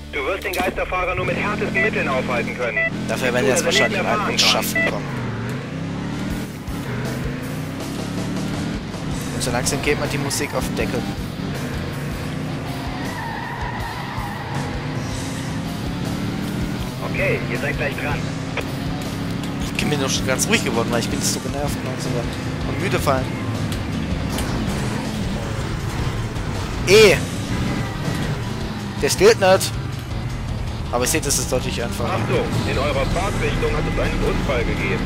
Du wirst den Geisterfahrer nur mit härtesten Mitteln aufhalten können. Dafür werden wir jetzt wahrscheinlich mal uns schaffen kommen. Und so langsam geht man die Musik auf den Deckel. Okay, ihr seid gleich dran. Ich bin mir doch schon ganz ruhig geworden, weil ich bin jetzt so genervt und müde fallen. Der steht nicht. Aber ihr seht, das ist deutlich einfacher. Achtung, in eurer Fahrtrichtung hat es einen Unfall gegeben.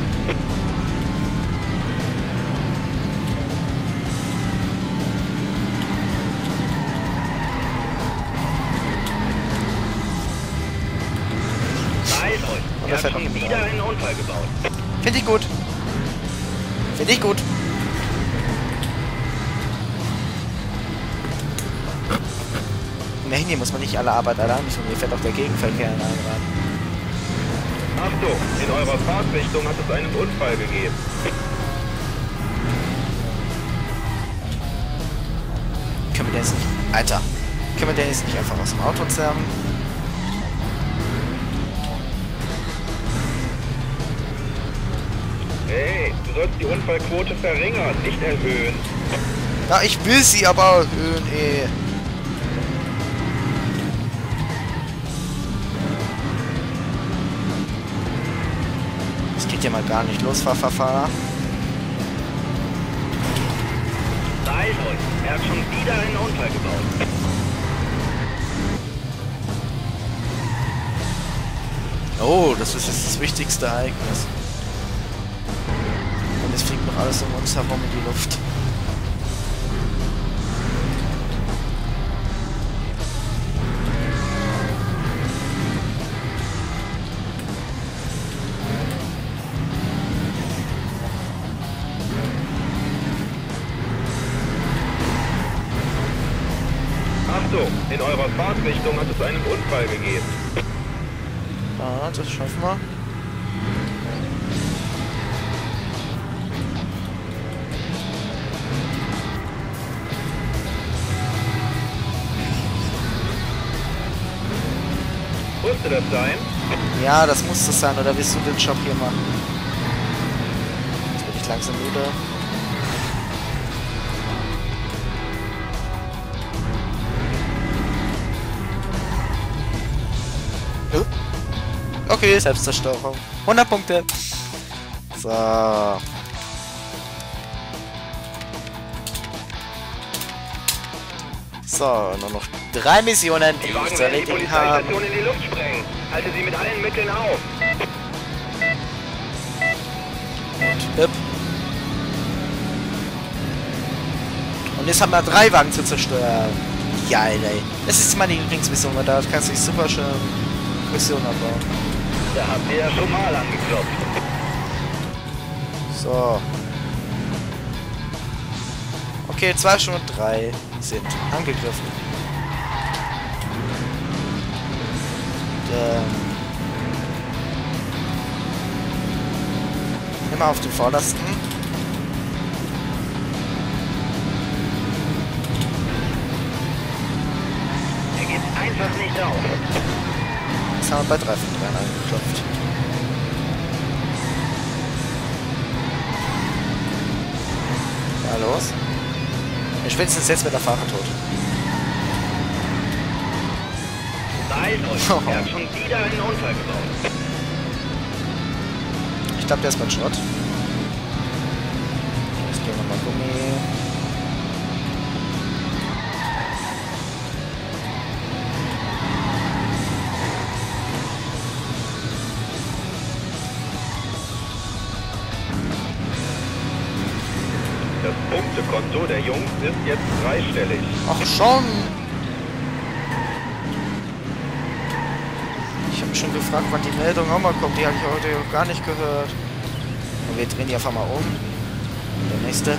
Beeilt euch, ihr habt schon wieder einen Unfall gebaut. Finde ich gut. Finde ich gut. Immerhin, hier muss man nicht alle Arbeit allein tun. Hier fährt auch der Gegenverkehr in einen rein. Achtung, in eurer Fahrtrichtung hat es einen Unfall gegeben. Können wir den jetzt nicht... Alter. Können wir den jetzt nicht einfach aus dem Auto zerren? Hey, du sollst die Unfallquote verringern, nicht erhöhen. Ja, ich will sie aber erhöhen, ey. Das geht ja mal gar nicht los, Fahrer. Beeilt euch, er hat schon wieder einen Unfall gebaut. Oh, das ist jetzt das wichtigste Ereignis. Und es fliegt noch alles um uns herum in die Luft. Achtung, in eurer Fahrtrichtung hat es einen Unfall gegeben. Ja, das schaffen wir. Musste das sein? Ja, das muss das sein. Oder willst du den Job hier machen? Jetzt bin ich langsam müde. Okay, Selbstzerstörung. 100 Punkte. So. So, nur noch 3 Missionen, die ich zu erledigen habe. Die in die Luft sprengen. Halte sie mit allen Mitteln auf. Hüpp. Und jetzt haben wir 3 Wagen zu zerstören. Ja, ey. Das ist meine Lieblingsmission, weil da kannst du dich super schön Mission abbauen. Da habt ihr ja schon mal angeklopft. So. Okay, 2 Stunden 3 sind angegriffen. Immer auf den vordersten. Er geht einfach nicht auf. Jetzt haben wir bei 3 von 3 angeklopft. Ja, los. Spätestens jetzt wird der Fahrer tot. Beeilt euch, er hat schon wieder einen Unfall gebaut. Ich glaube, der ist beim Schrott. Jetzt gehen wir mal Gummi. Das Punktekonto der Jungs ist jetzt dreistellig. Ach schon! Ich habe mich schon gefragt, wann die Meldung auch mal kommt. Die habe ich heute noch gar nicht gehört. Und wir drehen die einfach mal um. Der nächste.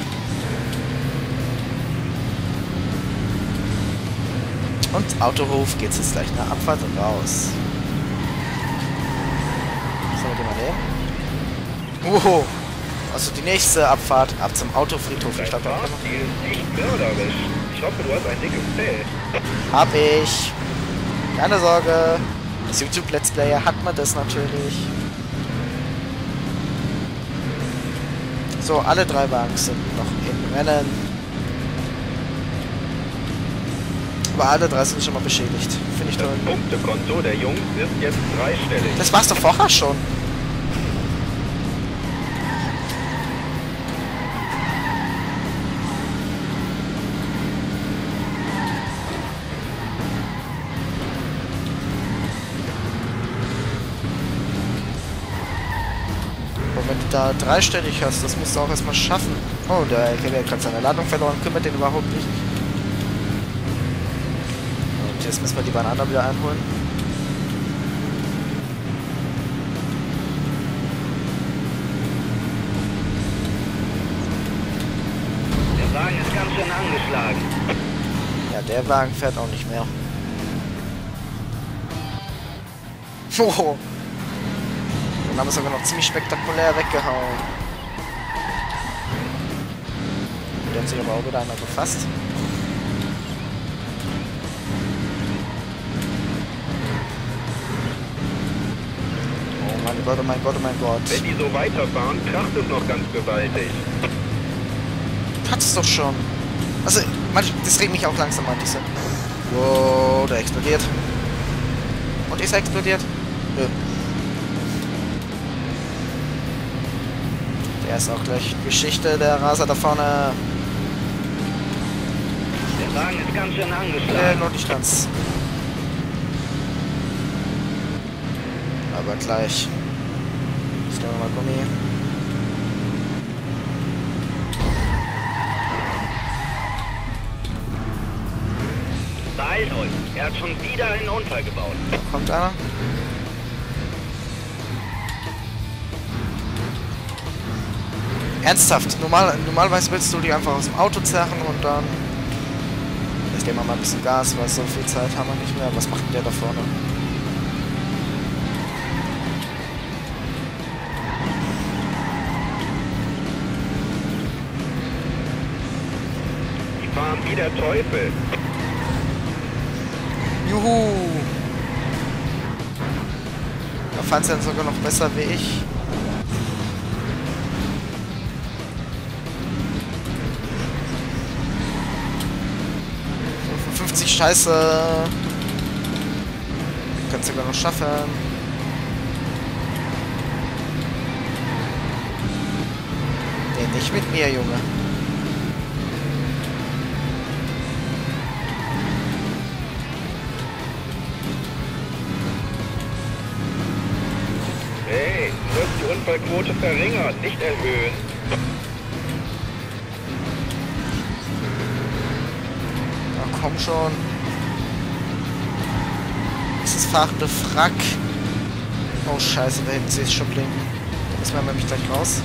Und Autohof geht's jetzt gleich nach Abfahrt raus. Sollen wir den mal nehmen? Wow! Also die nächste Abfahrt ab zum Autofriedhof. Ich glaube, da können wir... ist echt mörderisch. Ich hoffe, du hast ein dickes Fell. Hab ich. Keine Sorge. Als YouTube-Let's Player hat man das natürlich. So, alle 3 Wagen sind noch im Rennen. Aber alle 3 sind schon mal beschädigt. Finde ich toll. Das Punktekonto der Jungs ist jetzt dreistellig. Das war's doch vorher schon. Und wenn du da dreistellig hast, das musst du auch erstmal schaffen. Oh, der LKW hat gerade seine Ladung verloren, kümmert den überhaupt nicht. Und jetzt müssen wir die Banane wieder einholen. Der Wagen ist ganz schön angeschlagen. Ja, der Wagen fährt auch nicht mehr. Oh. Den haben wir sogar noch ziemlich spektakulär weggehauen. Der hat sich aber auch wieder einer gefasst. Oh mein Gott, oh mein Gott, oh mein Gott. Wenn die so weiterfahren, kracht es noch ganz gewaltig. Hat es doch schon. Also, das regt mich auch langsam an, diese. Wow, der explodiert. Und ist er explodiert? Nö. Der ist auch gleich Geschichte, der Raser da vorne. Der Wagen ist ganz schön angeschlagen. Nur nicht ganz. Aber gleich. Jetzt nehmen wir mal Gummi. Beeilt euch, er hat schon wieder einen Unfall gebaut. Kommt einer? Ernsthaft, normalerweise willst du die einfach aus dem Auto zerren und dann... Jetzt geben wir mal ein bisschen Gas, weil so viel Zeit haben wir nicht mehr. Was macht denn der da vorne? Die fahren wie der Teufel. Juhu! Da fahren sie dann sogar noch besser wie ich. 50 Scheiße. Kannst du sogar noch schaffen. Nee, nicht mit mir, Junge. Hey, du sollst die Unfallquote verringern, nicht erhöhen. Na komm schon. Dieses fahrende Frack. Oh scheiße, da hinten sehe ich schon blinken. Da müssen wir nämlich gleich raus.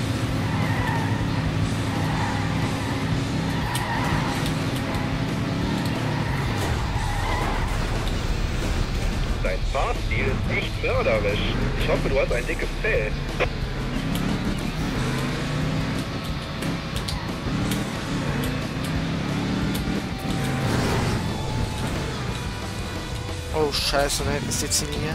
Dein Fahrstil ist echt mörderisch. Ich hoffe, du hast ein dickes Fell. Oh scheiße, da hinten ist die Ziellinie.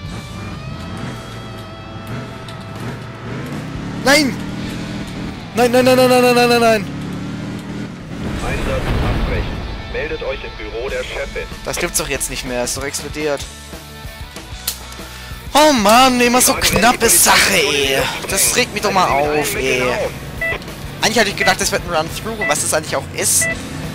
Nein! Nein, nein, nein, nein, nein, nein, nein, nein, nein! Einsatz abbrechen. Meldet euch im Büro der Chefin. Das gibt's doch jetzt nicht mehr, ist doch explodiert. Oh Mann, immer so knappe Sache, ey. Das regt mich doch mal auf, ey. Eigentlich hatte ich gedacht, das wird ein Run-Through, was das eigentlich auch ist.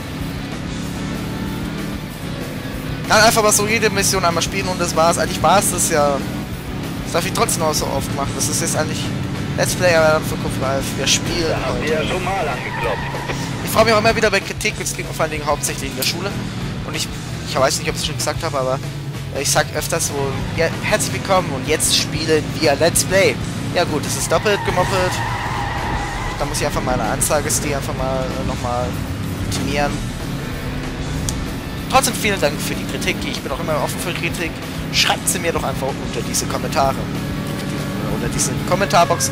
Dann einfach mal so jede Mission einmal spielen und das war's. Eigentlich war es das ja. Das darf ich trotzdem auch so oft machen. Das ist jetzt eigentlich Let's Play für Kopf Live. Wir spielen Da haben wir heute. ja schon mal angeklopft. Ich freue mich auch immer wieder bei Kritik. Es geht vor allen Dingen hauptsächlich in der Schule. Und ich weiß nicht, ob ich es schon gesagt habe, aber ich sag öfters so, ja, herzlich willkommen und jetzt spielen wir Let's Play. Ja gut, das ist doppelt gemoppelt. Da muss ich einfach meine Ansagestil einfach mal nochmal optimieren. Trotzdem vielen Dank für die Kritik. Ich bin auch immer offen für Kritik. Schreibt sie mir doch einfach unter diese Kommentare. Unter diese Kommentarbox.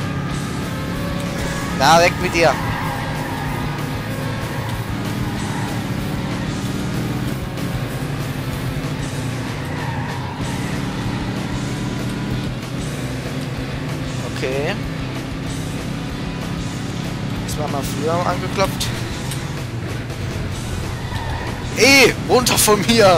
Na, weg mit dir. Okay. Das war mal früher angeklopft. Ey, runter von mir!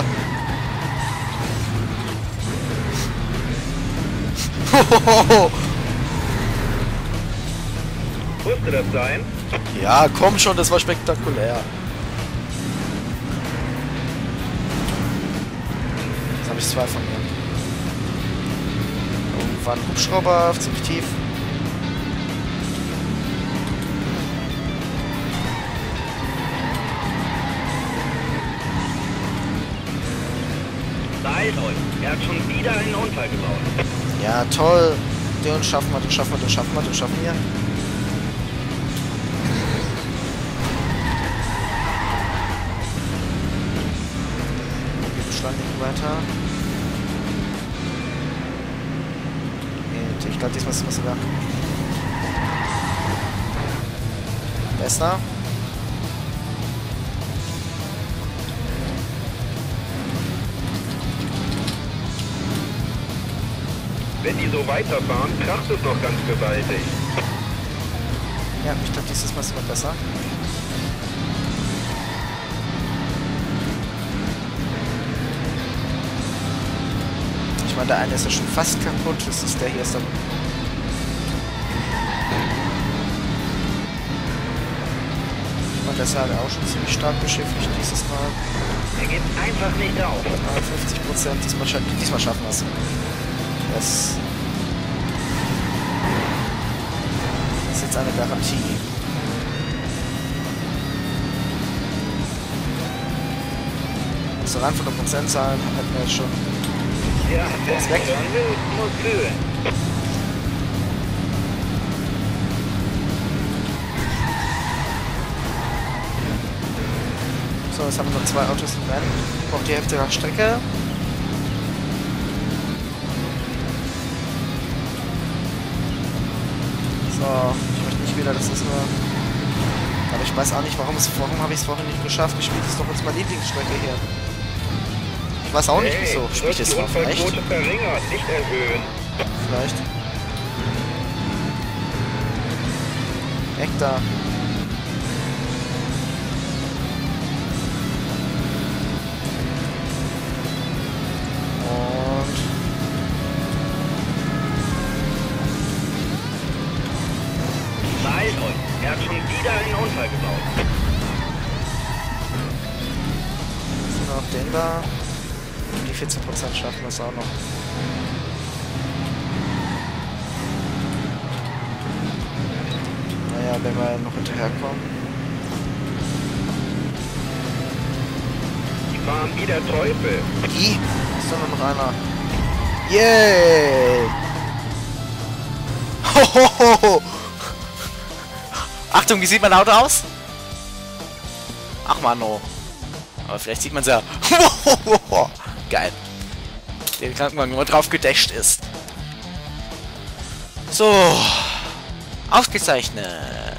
Musste das sein? Ja, komm schon, das war spektakulär. Jetzt habe ich 2 von mir. Oh, war ein Hubschrauber, ziemlich tief. Beeilt euch, er hat schon wieder einen Unfall gebaut. Ja, toll. Den schaffen wir, den schaffen wir, den schaffen wir, den schaffen wir. Wir beschleunigen weiter. Ich glaube, diesmal ist es sogar besser. Wenn die so weiterfahren, kracht es noch ganz gewaltig. Ja, ich glaube, dieses Mal ist es besser. Ich meine, der eine ist ja schon fast kaputt. Das ist der hier ist dann. Und das ist halt auch schon ziemlich stark beschäftigt dieses Mal. Er gibt einfach nicht auf. 50%. Diesmal schaffen wir es. Das ist jetzt eine Garantie. So rein von der Prozentzahlen hätten wir jetzt schon. Ja, Der ist weg. Muss fühlen. So, jetzt haben wir noch 2 Autos im Rennen. Braucht die Hälfte der Strecke. So, ich möchte nicht wieder, das ist nur... Aber ich weiß auch nicht, warum habe ich es vorhin nicht geschafft. Ich spiele das doch jetzt meine Lieblingsstrecke hier. Ich weiß auch nicht, wieso. Spiele ich das mal vielleicht? Unfallquote verringern, nicht erhöhen. Vielleicht. Weg da. Und... Beeilt euch, er hat schon wieder einen Unfall gebaut. noch den da. Die 14% schaffen wir es auch noch. Naja, wenn wir noch hinterherkommen. Die fahren wie der Teufel. Die? Ist doch noch einer. Yay! Hohoho! Achtung, wie sieht mein Auto aus? Ach man, no. Aber vielleicht sieht man es ja. Geil. Den Krankenwagen, wo man drauf gedasht ist. So. Ausgezeichnet.